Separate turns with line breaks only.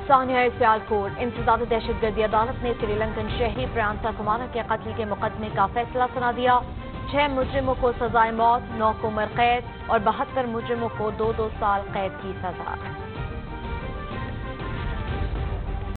सानिया सियालकोट इंसदाद दहशतगर्दी अदालत ने श्रीलंकन शहरी प्रियंथा कुमारा के कत्ल के मुकदमे का फैसला सुना दिया। 6 मुजरिमों को सजाए मौत, 9 को उम्र कैद और 72 मुजरिमों को 2-2 साल कैद की सजा।